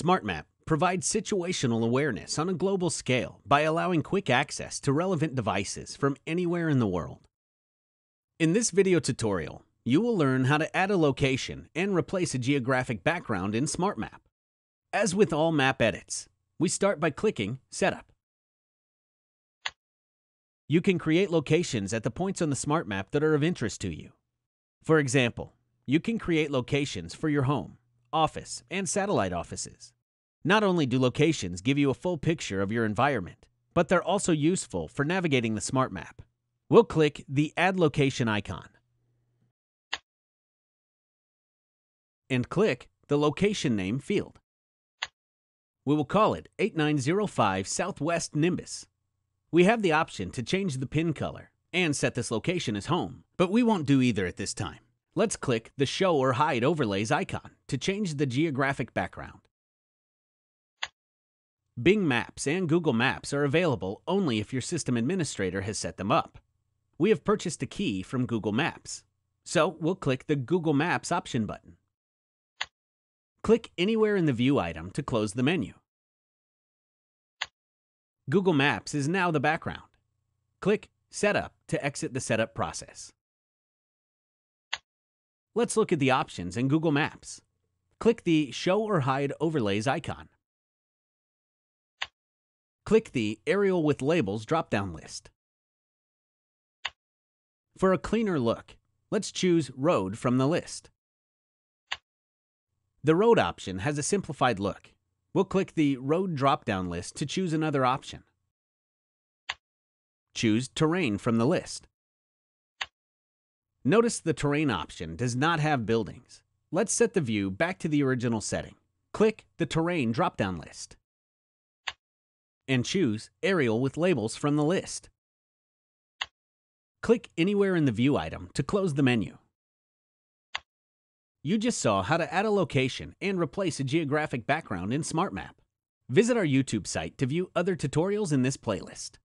SmartMap provides situational awareness on a global scale by allowing quick access to relevant devices from anywhere in the world. In this video tutorial, you will learn how to add a location and replace a geographic background in SmartMap. As with all map edits, we start by clicking Setup. You can create locations at the points on the SmartMap that are of interest to you. For example, you can create locations for your home, office, and satellite offices. Not only do locations give you a full picture of your environment, but they're also useful for navigating the SmartMap. We'll click the Add Location icon and click the Location Name field. We will call it 8905 Southwest Nimbus. We have the option to change the pin color and set this location as home, but we won't do either at this time. Let's click the Show or Hide Overlays icon to change the geographic background. Bing Maps and Google Maps are available only if your system administrator has set them up. We have purchased a key from Google Maps, so we'll click the Google Maps option button. Click anywhere in the View item to close the menu. Google Maps is now the background. Click Setup to exit the setup process. Let's look at the options in Google Maps. Click the Show or Hide Overlays icon. Click the Aerial with Labels drop-down list. For a cleaner look, let's choose Road from the list. The Road option has a simplified look. We'll click the Road drop-down list to choose another option. Choose Terrain from the list. Notice the Terrain option does not have buildings. Let's set the view back to the original setting. Click the Terrain drop-down list and choose Aerial with Labels from the list. Click anywhere in the View item to close the menu. You just saw how to add a location and replace a geographic background in SmartMap. Visit our YouTube site to view other tutorials in this playlist.